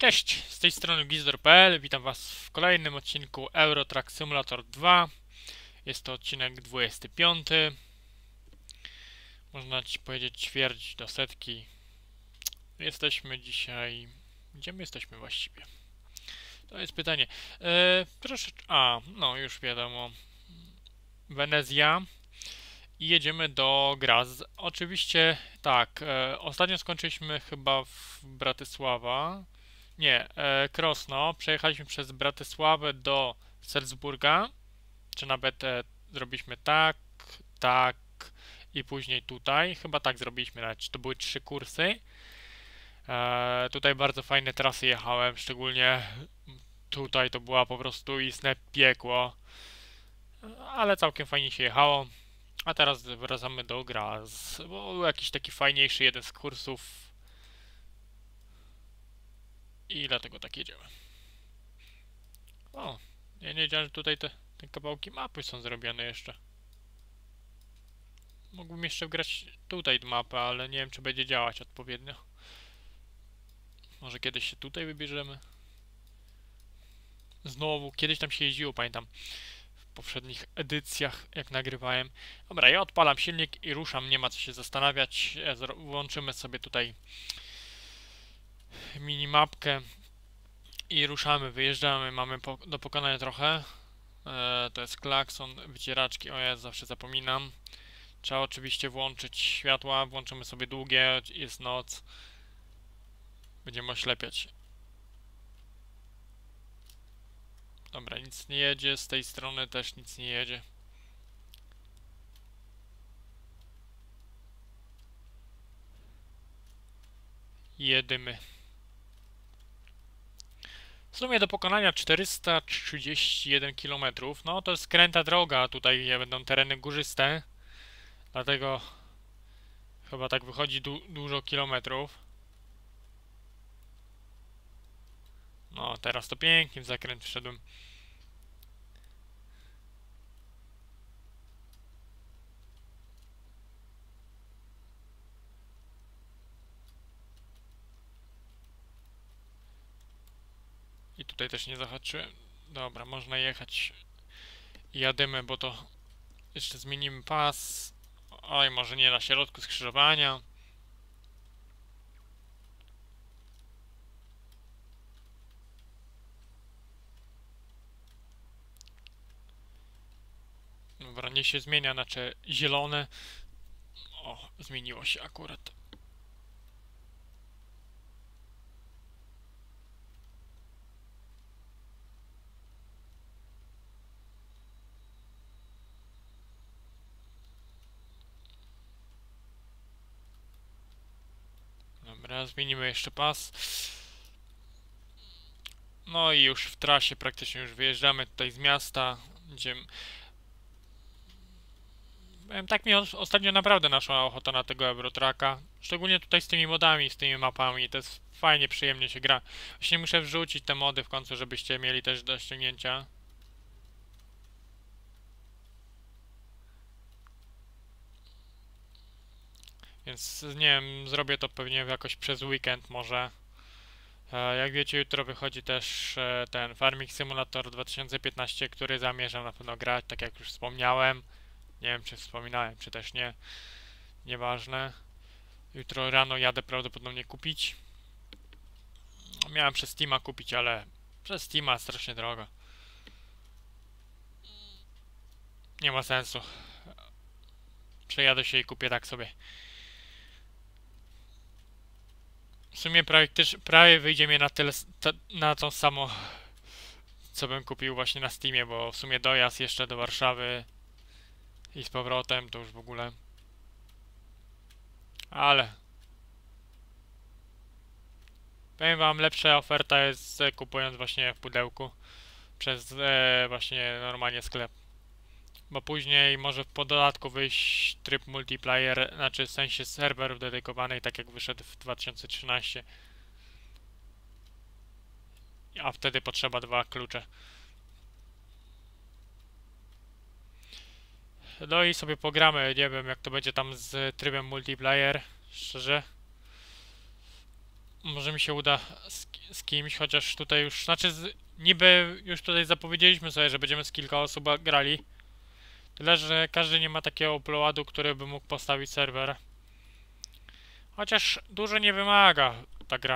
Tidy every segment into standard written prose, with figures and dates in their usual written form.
Cześć, z tej strony Gizdor.pl. Witam Was w kolejnym odcinku Euro Truck Simulator 2. Jest to odcinek 25. Można ci powiedzieć ćwierć do setki. Jesteśmy dzisiaj... Gdzie my jesteśmy właściwie? To jest pytanie. Proszę... no już wiadomo. Wenezja. I jedziemy do Graz. Oczywiście tak, ostatnio skończyliśmy chyba w Bratysława. Nie, Krosno. Przejechaliśmy przez Bratysławę do Salzburga. Czy nawet zrobiliśmy tak, tak i później tutaj. Chyba tak zrobiliśmy, nawet to były 3 kursy. Tutaj bardzo fajne trasy jechałem, szczególnie tutaj to była po prostu istne piekło. Ale całkiem fajnie się jechało. A teraz wracamy do Graz, bo był jakiś taki fajniejszy jeden z kursów. I dlatego tak jedziemy. O, ja nie wiedziałem, że tutaj te kawałki mapy są zrobione jeszcze. Mógłbym jeszcze wgrać tutaj mapę, ale nie wiem, czy będzie działać odpowiednio. Może kiedyś się tutaj wybierzemy. Znowu, kiedyś tam się jeździło, pamiętam. W poprzednich edycjach, jak nagrywałem. Dobra, ja odpalam silnik i ruszam, nie ma co się zastanawiać. Włączymy sobie tutaj minimapkę i ruszamy, wyjeżdżamy. Mamy do pokonania trochę. To jest klakson, wycieraczki, o ja zawsze zapominam. Trzeba oczywiście włączyć światła, włączymy sobie długie, jest noc. Będziemy oślepiać. Dobra, nic nie jedzie, z tej strony też nic nie jedzie. Jedymy. W sumie do pokonania 431 km. No to jest kręta droga, tutaj będą tereny górzyste. Dlatego chyba tak wychodzi dużo kilometrów. No teraz to pięknie w zakręt wszedłem. I tutaj też nie zahaczyłem. Dobra, można jechać. Jadymy, bo to jeszcze zmienimy pas. Oj, może nie na środku skrzyżowania. Dobra, nie się zmienia, znaczy zielone. O, zmieniło się akurat. Dobra, zmienimy jeszcze pas. No i już w trasie praktycznie już wyjeżdżamy tutaj z miasta. Idziemy. Tak mi ostatnio naprawdę naszła ochota na tego Eurotracka. Szczególnie tutaj z tymi modami, z tymi mapami. To jest fajnie, przyjemnie się gra. Właśnie muszę wrzucić te mody w końcu, żebyście mieli też do ściągnięcia. Więc nie wiem, zrobię to pewnie jakoś przez weekend może. Jak wiecie, jutro wychodzi też ten Farming Simulator 2015, który zamierzam na pewno grać, tak jak już wspomniałem. Nie wiem, czy wspominałem, czy też nie. Nieważne. Jutro rano jadę prawdopodobnie kupić. Miałem przez Steama kupić, ale przez Steama strasznie drogo. Nie ma sensu. Przejadę się i kupię tak sobie. W sumie prawie wyjdzie mi na tyle, na to samo, co bym kupił właśnie na Steamie, bo w sumie dojazd jeszcze do Warszawy i z powrotem to już w ogóle. Ale powiem wam, lepsza oferta jest kupując właśnie w pudełku przez właśnie normalnie sklep. Bo później może po dodatku wyjść tryb multiplayer, znaczy w sensie serwerów dedykowanych, tak jak wyszedł w 2013. A wtedy potrzeba 2 klucze. No i sobie pogramy, nie wiem jak to będzie tam z trybem multiplayer, szczerze. Może mi się uda z kimś, chociaż tutaj już, znaczy niby już tutaj zapowiedzieliśmy sobie, że będziemy z kilka osób grali. Tyle, że każdy nie ma takiego uploadu, który by mógł postawić serwer. Chociaż dużo nie wymaga ta gra.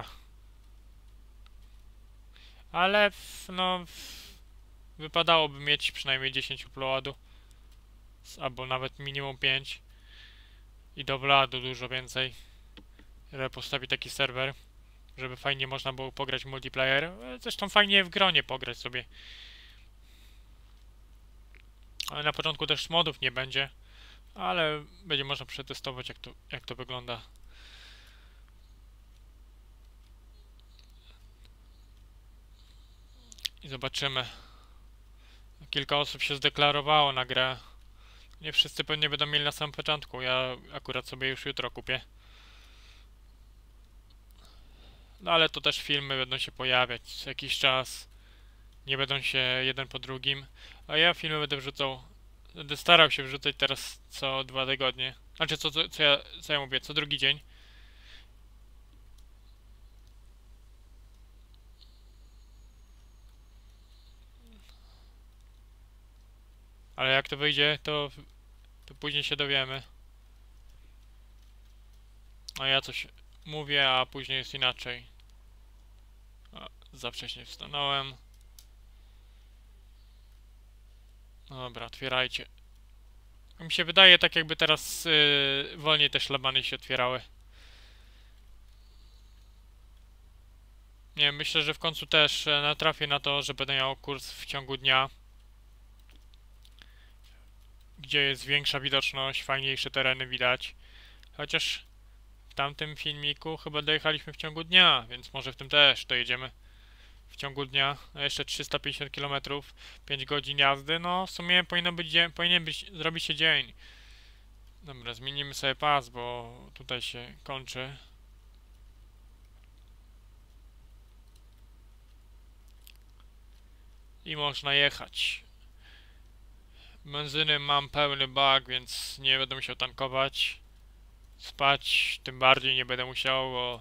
Ale no wypadałoby mieć przynajmniej 10 uploadu. Albo nawet minimum 5. I do uploadu dużo więcej. Żeby postawić taki serwer. Żeby fajnie można było pograć w multiplayer. Zresztą fajnie w gronie pograć sobie. Ale na początku też modów nie będzie. Ale będzie można przetestować jak to wygląda. I zobaczymy. Kilka osób się zdeklarowało na grę. Nie wszyscy pewnie będą mieli na samym początku. Ja akurat sobie już jutro kupię. No ale to też filmy będą się pojawiać co jakiś czas. Nie będą się jeden po drugim. A ja filmy będę wrzucał. Będę starał się wrzucać teraz co 2 tygodnie. Znaczy co ja mówię, co drugi dzień. Ale jak to wyjdzie, to później się dowiemy. A ja coś mówię, a później jest inaczej. Za wcześnie wstanąłem. Dobra, otwierajcie. Mi się wydaje, tak jakby teraz wolniej te szlabany się otwierały. Nie, myślę, że w końcu też natrafię na to, że będę miał kurs w ciągu dnia. Gdzie jest większa widoczność, fajniejsze tereny widać. Chociaż w tamtym filmiku chyba dojechaliśmy w ciągu dnia, więc może w tym też dojedziemy w ciągu dnia. A jeszcze 350 km, 5 godzin jazdy, no w sumie powinien zrobić się dzień. Dobra, zmienimy sobie pas, bo tutaj się kończy. I można jechać. Benzyny mam pełny bak, więc nie będę musiał tankować. Spać tym bardziej nie będę musiał, bo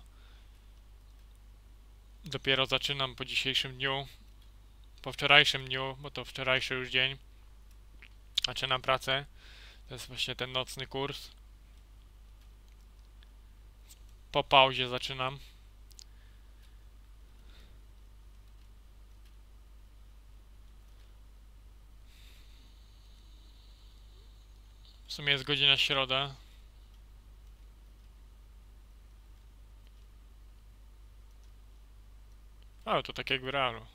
dopiero zaczynam po dzisiejszym dniu. Po wczorajszym dniu, bo to wczorajszy już dzień. Zaczynam pracę. To jest właśnie ten nocny kurs. Po pauzie zaczynam. W sumie jest godzina środa. O, to tak jak w realu.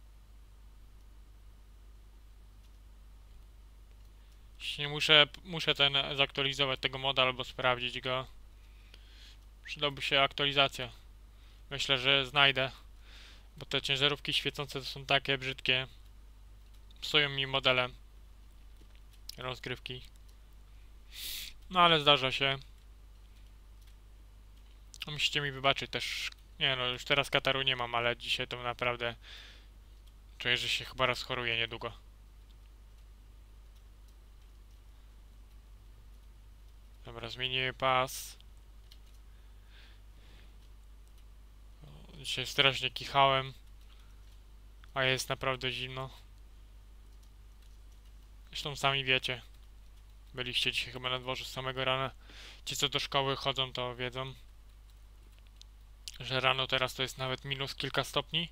Jeśli muszę zaktualizować tego moda albo sprawdzić go. Przydałby się aktualizacja. Myślę, że znajdę. Bo te ciężarówki świecące to są takie brzydkie. Psują mi modele rozgrywki. No ale zdarza się. Musicie mi wybaczyć też. Nie no, już teraz kataru nie mam, ale dzisiaj to naprawdę czuję, że się chyba rozchoruję niedługo. Dobra, zmienię pas. Dzisiaj strasznie kichałem. A jest naprawdę zimno. Zresztą sami wiecie. Byliście dzisiaj chyba na dworze z samego rana. Ci co do szkoły chodzą to wiedzą. Że rano teraz to jest nawet minus kilka stopni.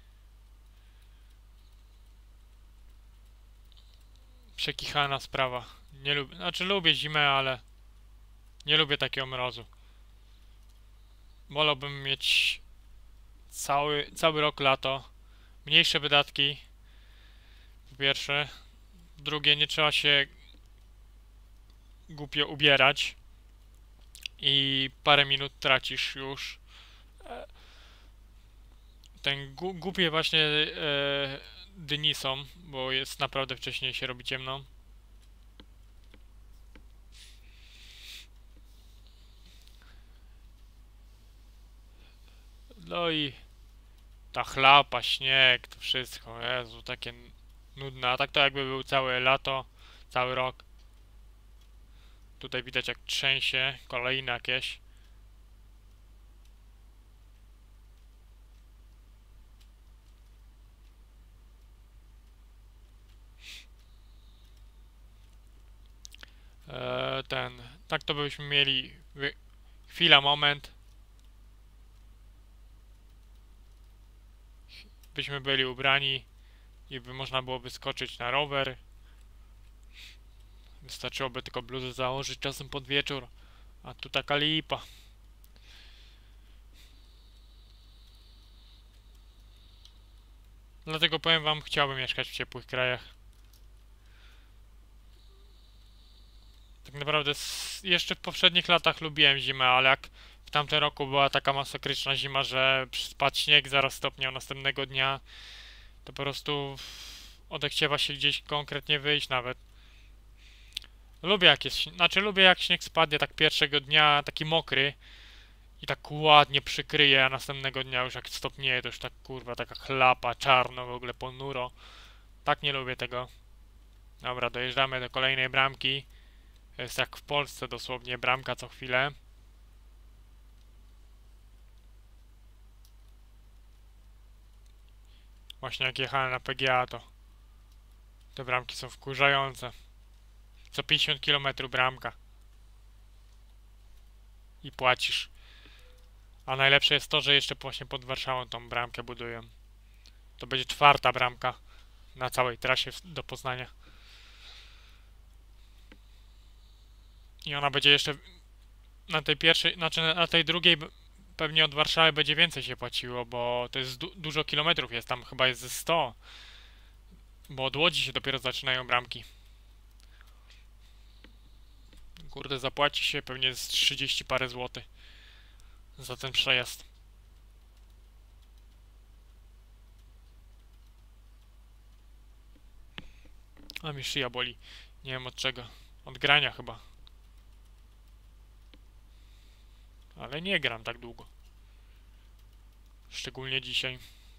Przekichana sprawa. Nie lubię, znaczy lubię zimę, ale nie lubię takiego mrozu. Wolałbym mieć cały rok lato. Mniejsze wydatki. Po pierwsze. Po drugie, nie trzeba się głupio ubierać. I parę minut tracisz już. Ten głupie właśnie dni są, bo jest naprawdę wcześniej się robi ciemno. No i ta chlapa, śnieg, to wszystko, Jezu, takie nudne. A tak to jakby był całe lato, cały rok. Tutaj widać jak trzęsie, kolejne jakieś. Tak to byśmy mieli chwila, moment, byśmy byli ubrani i by można było wyskoczyć na rower. Wystarczyłoby tylko bluzę założyć czasem pod wieczór, a tu taka lipa. Dlatego powiem wam, chciałbym mieszkać w ciepłych krajach. Tak naprawdę jeszcze w poprzednich latach lubiłem zimę, ale jak w tamtym roku była taka masakryczna zima, że spadł śnieg, zaraz stopniał następnego dnia, to po prostu odechciewa się gdzieś konkretnie wyjść nawet. Lubię jak jest, znaczy lubię jak śnieg spadnie tak pierwszego dnia, taki mokry i tak ładnie przykryje, a następnego dnia już jak stopnieje, to już tak kurwa, taka chlapa, czarno, w ogóle ponuro. Tak nie lubię tego. Dobra, dojeżdżamy do kolejnej bramki. Jest jak w Polsce dosłownie, bramka co chwilę. Właśnie jak jechałem na PGA, to te bramki są wkurzające. Co 50 km bramka. I płacisz. A najlepsze jest to, że jeszcze właśnie pod Warszawą tą bramkę budują. To będzie czwarta bramka na całej trasie do Poznania. I ona będzie jeszcze na tej pierwszej, znaczy na tej drugiej pewnie od Warszawy będzie więcej się płaciło, bo to jest dużo kilometrów, jest tam chyba jest ze 100. Bo od Łodzi się dopiero zaczynają bramki. Kurde, zapłaci się pewnie z 30 parę złotych za ten przejazd. A mi szyja boli. Nie wiem od czego. Od grania chyba. Ale nie gram tak długo. Szczególnie dzisiaj.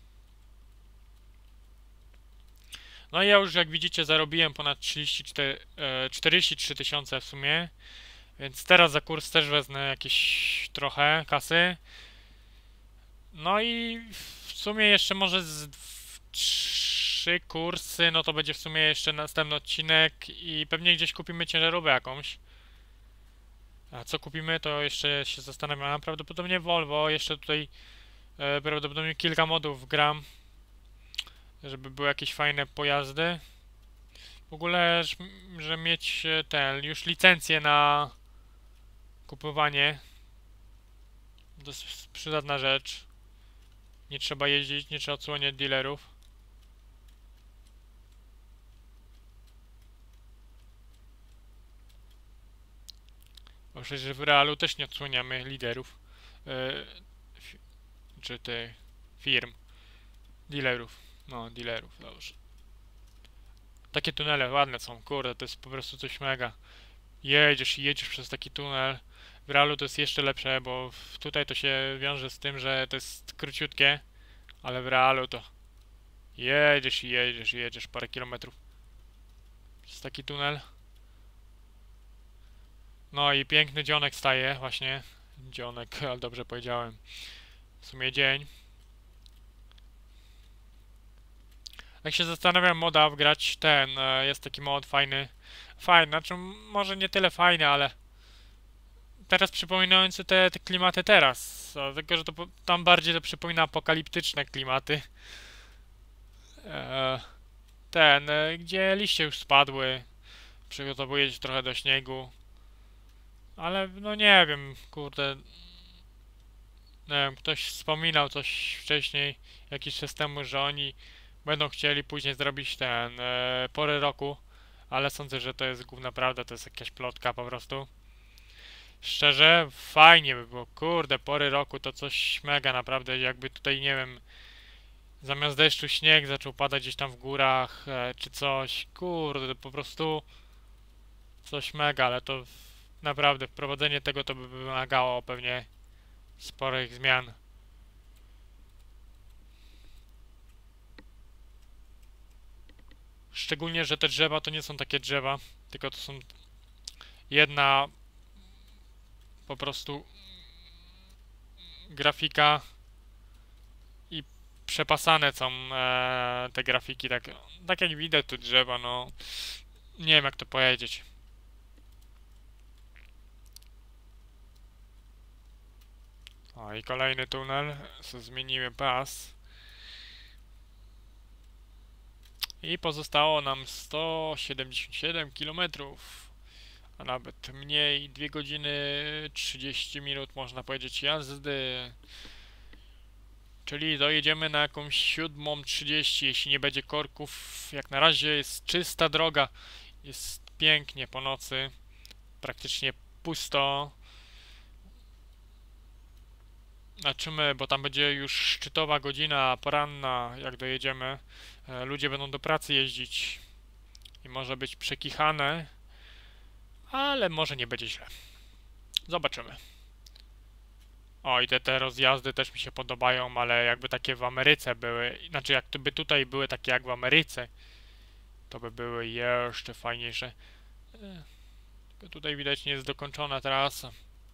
No i ja już jak widzicie zarobiłem ponad 43 tysiące w sumie. Więc teraz za kurs też wezmę jakieś trochę kasy. No i w sumie jeszcze może z 3 kursy, no to będzie w sumie jeszcze następny odcinek i pewnie gdzieś kupimy ciężarówkę jakąś. A co kupimy, to jeszcze się zastanawiam. Prawdopodobnie Volvo, jeszcze tutaj prawdopodobnie kilka modów gram, żeby były jakieś fajne pojazdy. W ogóle, że mieć już licencję na kupowanie, to jest przydatna rzecz. Nie trzeba jeździć, nie trzeba odsłaniać dealerów. Bo przecież w realu też nie odsłaniamy liderów. Czy tych firm. Dealerów. No, dealerów, dobrze. Takie tunele ładne są, kurde, to jest po prostu coś mega. Jedziesz i jedziesz przez taki tunel. W realu to jest jeszcze lepsze, bo tutaj to się wiąże z tym, że to jest króciutkie, ale w realu to jedziesz i jedziesz i jedziesz parę kilometrów przez taki tunel. No i piękny dzionek staje właśnie. Dzionek, ale dobrze powiedziałem. W sumie dzień. Jak się zastanawiam moda wgrać jest taki mod fajny. Fajny, znaczy może nie tyle fajny, ale teraz przypominający te klimaty teraz. Tylko, że to tam bardziej to przypomina apokaliptyczne klimaty. E, gdzie liście już spadły. Przygotowuje się trochę do śniegu. Ale no nie wiem, kurde. Nie wiem, ktoś wspominał coś wcześniej, jakiś czas temu, że oni będą chcieli później zrobić pory roku, ale sądzę, że to jest główna prawda, to jest jakaś plotka po prostu. Szczerze, fajnie by było, kurde, pory roku to coś mega naprawdę, jakby tutaj, nie wiem, zamiast deszczu śnieg zaczął padać gdzieś tam w górach, czy coś, kurde, po prostu coś mega, ale to naprawdę wprowadzenie tego to by wymagało pewnie sporych zmian. Szczególnie, że te drzewa to nie są takie drzewa, tylko to są jedna po prostu grafika i przepasane są te grafiki, tak jak widać tu drzewa, no nie wiem jak to powiedzieć. O, i kolejny tunel. Zmieniły pas. I pozostało nam 177 km. A nawet mniej, 2 godziny 30 minut można powiedzieć jazdy. Czyli dojedziemy na jakąś 7:30, jeśli nie będzie korków. Jak na razie jest czysta droga. Jest pięknie po nocy. Praktycznie pusto. Zobaczymy, bo tam będzie już szczytowa godzina poranna, jak dojedziemy. Ludzie będą do pracy jeździć i może być przekichane, ale może nie będzie źle. Zobaczymy. O, i te rozjazdy też mi się podobają, ale jakby takie w Ameryce były, znaczy jak by tutaj były takie jak w Ameryce, to by były jeszcze fajniejsze. Tylko tutaj widać nie jest dokończona trasa.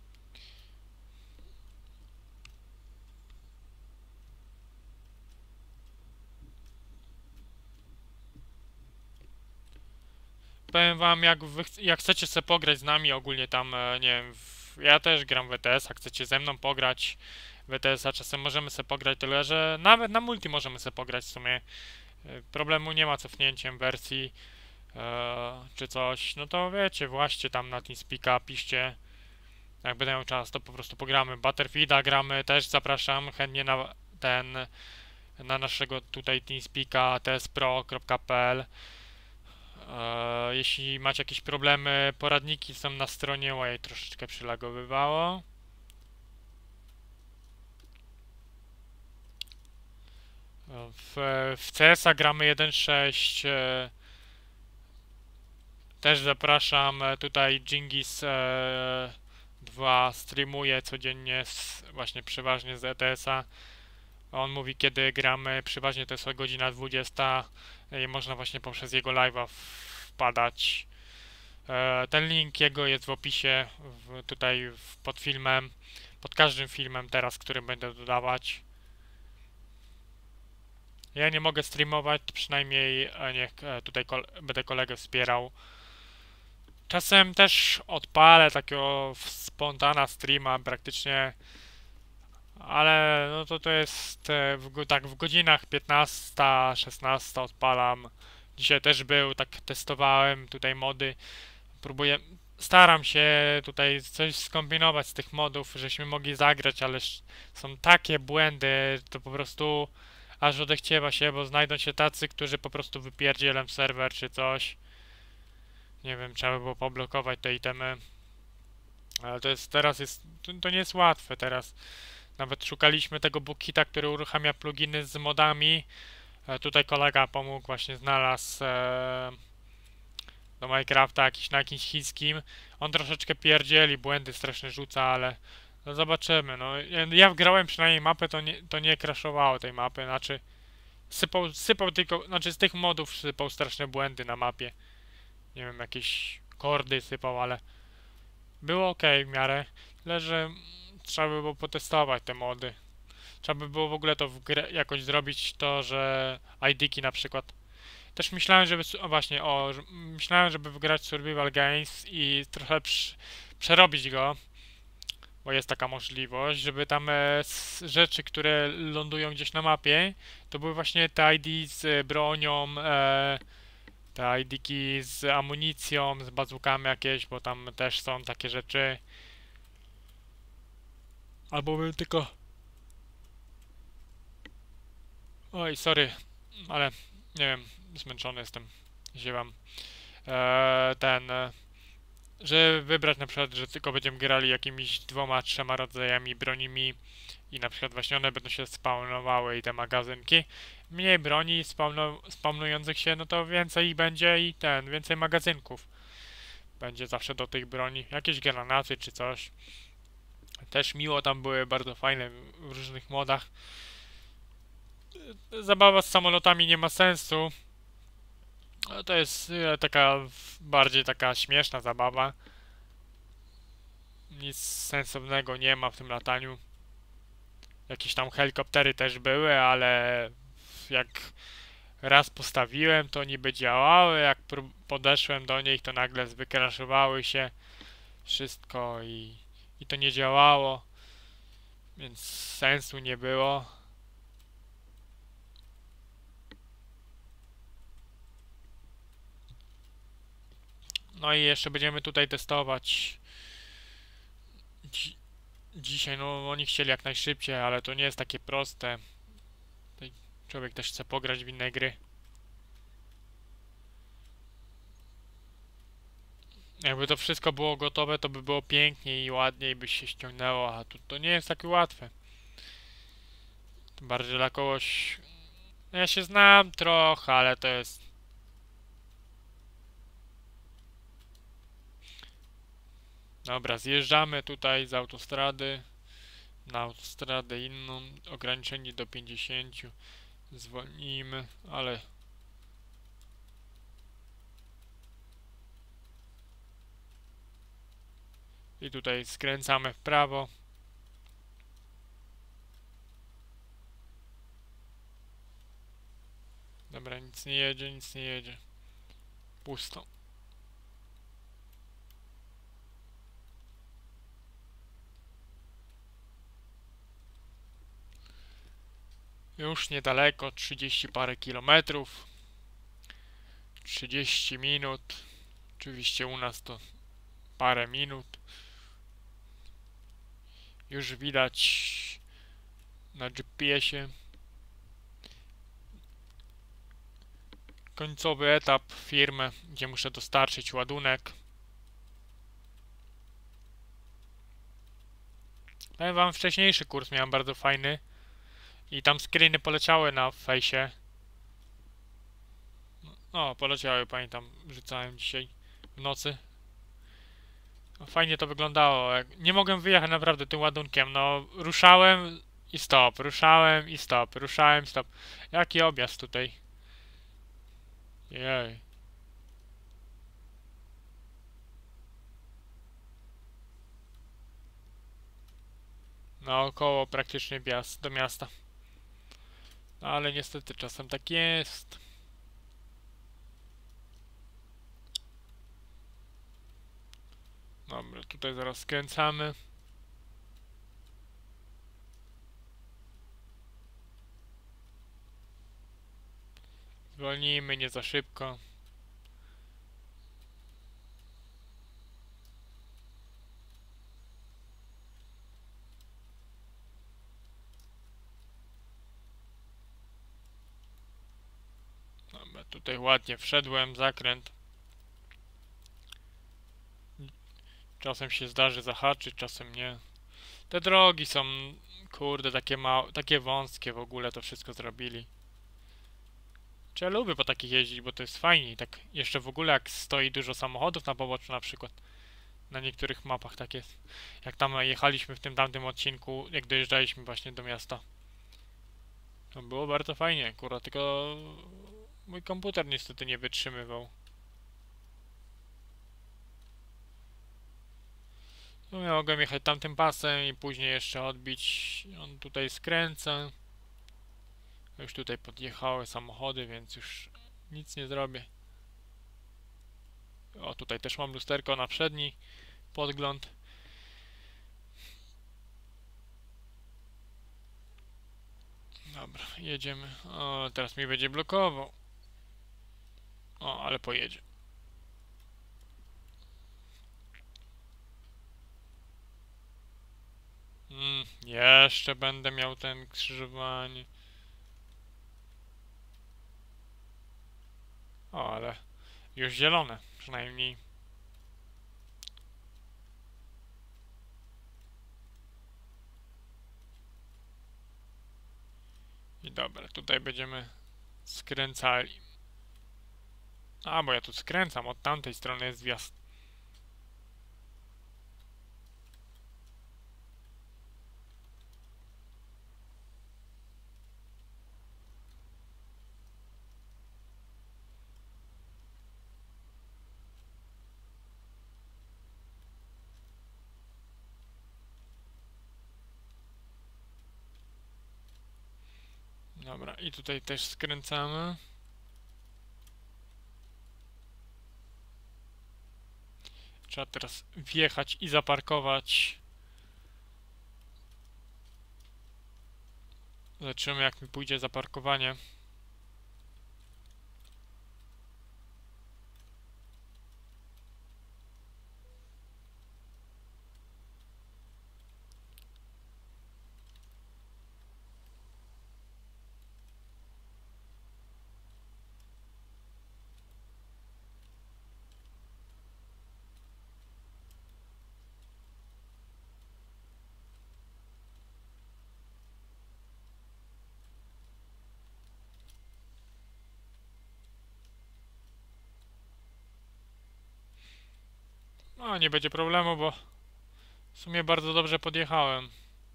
Powiem wam, jak chcecie sobie pograć z nami ogólnie tam, nie wiem, ja też gram w ETS, a chcecie ze mną pograć w ETS-a, czasem możemy sobie pograć, tyle że nawet na multi możemy sobie pograć w sumie. Problemu nie ma cofnięciem wersji czy coś, no to wiecie, właśnie tam na TeamSpeak'a piszcie, jak będę miał czas, to po prostu pogramy. Battlefielda gramy, też zapraszam chętnie na naszego tutaj TeamSpeak'a tspro.pl. Jeśli macie jakieś problemy, poradniki są na stronie, ojej, troszeczkę przylagowywało. W CS-a gramy 1.6. Też zapraszam, tutaj Dżingis 2 streamuje codziennie, właśnie przeważnie z ETS-a. On mówi, kiedy gramy, przeważnie to jest o godzina 20 i można właśnie poprzez jego live'a wpadać. Ten link jego jest w opisie, tutaj pod filmem, pod każdym filmem teraz, który będę dodawać. Ja nie mogę streamować, przynajmniej niech tutaj będę kolegę wspierał. Czasem też odpalę takiego spontana streama praktycznie, ale no to jest tak w godzinach 15-16 odpalam. Dzisiaj też był, tak testowałem tutaj mody. Staram się tutaj coś skombinować z tych modów, żeśmy mogli zagrać, ale są takie błędy, to po prostu aż odechciewa się, bo znajdą się tacy, którzy po prostu wypierdzielą serwer czy coś. Nie wiem, trzeba by było poblokować te itemy. Ale to nie jest łatwe teraz. Nawet szukaliśmy tego Bookita, który uruchamia pluginy z modami. Tutaj kolega pomógł, właśnie znalazł do Minecrafta na jakimś chińskim. On troszeczkę pierdzieli, błędy strasznie rzuca, ale no zobaczymy. No, ja wgrałem przynajmniej mapę, to nie crashowało tej mapy, znaczy sypał tylko, znaczy z tych modów sypał straszne błędy na mapie. Nie wiem, jakieś kordy sypał, ale było ok w miarę. Tyle, że trzeba by było potestować te mody. Trzeba by było w ogóle to w grę jakoś zrobić to, że ID-ki na przykład. Też myślałem, myślałem, żeby wygrać Survival Games i trochę przerobić go, bo jest taka możliwość, żeby tam rzeczy, które lądują gdzieś na mapie, to były właśnie te ID z bronią, te ID-ki z amunicją, z bazukami jakieś, bo tam też są takie rzeczy. Albo bym tylko... Oj, sorry, ale nie wiem, zmęczony jestem, ziewam. Że wybrać na przykład, że tylko będziemy grali jakimiś 2-3 rodzajami bronimi i na przykład właśnie one będą się spawnowały i te magazynki. Mniej broni spawnujących się, no to więcej ich będzie i więcej magazynków. Będzie zawsze do tych broni. Jakieś granaty czy coś. Też miło tam były, bardzo fajne w różnych modach. Zabawa z samolotami nie ma sensu. To jest bardziej taka śmieszna zabawa. Nic sensownego nie ma w tym lataniu. Jakieś tam helikoptery też były, ale jak raz postawiłem, to niby działały. Jak podeszłem do nich, to nagle wykraszowały się wszystko i to nie działało. Więc sensu nie było. No i jeszcze będziemy tutaj testować. Dzisiaj, no oni chcieli jak najszybciej, ale to nie jest takie proste. Tutaj człowiek też chce pograć w inne gry. Jakby to wszystko było gotowe, to by było piękniej i ładniej by się ściągnęło, a tu to nie jest takie łatwe. Tym bardziej dla kogoś... No ja się znam trochę, ale to jest... Dobra, zjeżdżamy tutaj z autostrady na autostradę inną, ograniczenie do 50, zwolnijmy, ale... I tutaj skręcamy w prawo. Dobra, nic nie jedzie, nic nie jedzie. Pusto. Już niedaleko, 30 parę kilometrów. 30 minut. Oczywiście u nas to parę minut. Już widać na GPS-ie końcowy etap firmy, gdzie muszę dostarczyć ładunek. Powiem wam, wcześniejszy kurs miałem bardzo fajny i tam screeny poleciały na fejsie. No, poleciały, pamiętam, rzucałem dzisiaj w nocy. Fajnie to wyglądało. Nie mogłem wyjechać naprawdę tym ładunkiem. No, ruszałem i stop, ruszałem i stop, ruszałem, stop. Jaki objazd tutaj? Jej. Naokoło praktycznie wjazd do miasta. No, ale niestety czasem tak jest. Dobra, tutaj zaraz skręcamy. Zwolnijmy, nie za szybko. Dobra, tutaj ładnie wszedłem, zakręt. Czasem się zdarzy zahaczyć, czasem nie. Te drogi są, kurde, takie małe, takie wąskie w ogóle to wszystko zrobili. Czy ja lubię po takich jeździć, bo to jest fajnie. Tak jeszcze w ogóle jak stoi dużo samochodów na poboczu na przykład. Na niektórych mapach tak jest. Jak tam jechaliśmy w tym tamtym odcinku, jak dojeżdżaliśmy właśnie do miasta. To było bardzo fajnie, akurat tylko mój komputer niestety nie wytrzymywał. No ja mogłem jechać tamtym pasem i później jeszcze odbić. On tutaj skręca. Już tutaj podjechały samochody, więc już nic nie zrobię. O, tutaj też mam lusterko na przedni podgląd. Dobra, jedziemy. O, teraz mi będzie blokował. O, ale pojedzie. Jeszcze będę miał ten skrzyżowanie. O, ale już zielone, przynajmniej. I dobra, tutaj będziemy skręcali. A, bo ja tu skręcam, od tamtej strony jest wjazd. Dobra, i tutaj też skręcamy. Trzeba teraz wjechać i zaparkować. Zobaczymy, jak mi pójdzie zaparkowanie. No, nie będzie problemu, bo w sumie bardzo dobrze podjechałem.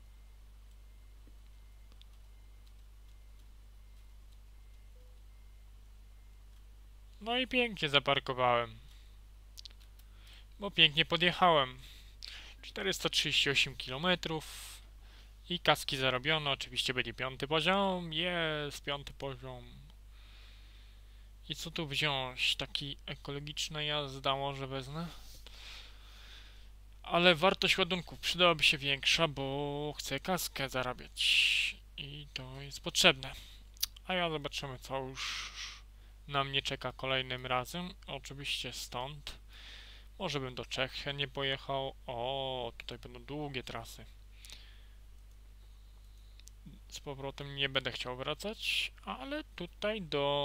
No i pięknie zaparkowałem. Bo pięknie podjechałem. 438 km. I kaski zarobiono. Oczywiście będzie 5. poziom. Jest 5. poziom. I co tu wziąć? Taki ekologiczna jazda może wezmę. Ale wartość ładunków przydałaby się większa, bo chcę kaskę zarabiać. I to jest potrzebne. A ja zobaczymy, co już na mnie czeka kolejnym razem. Oczywiście stąd. Może bym do Czech nie pojechał. O, tutaj będą długie trasy. Z powrotem nie będę chciał wracać, ale tutaj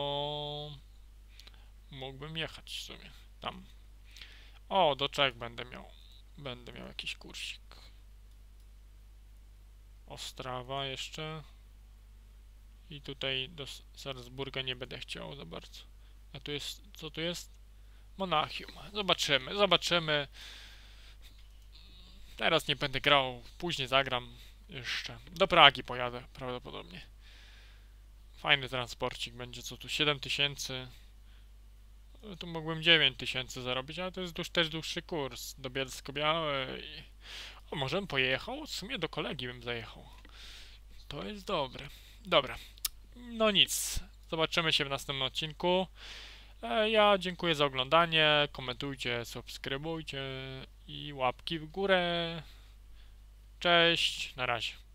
mógłbym jechać w sumie. Tam. O, do Czech będę miał. Będę miał jakiś kursik. Ostrawa jeszcze. I tutaj do Salzburga nie będę chciał za bardzo. A tu jest, co tu jest? Monachium. Zobaczymy. Teraz nie będę grał, później zagram jeszcze. Do Pragi pojadę prawdopodobnie. Fajny transporcik będzie, co tu 7000. Tu mógłbym 9000 zarobić, ale to jest też dłuższy kurs do Bielsko-Białej. O, może bym pojechał? W sumie do kolegi bym zajechał. To jest dobre. Dobra. No nic. Zobaczymy się w następnym odcinku. Ja dziękuję za oglądanie. Komentujcie, subskrybujcie i łapki w górę. Cześć, na razie.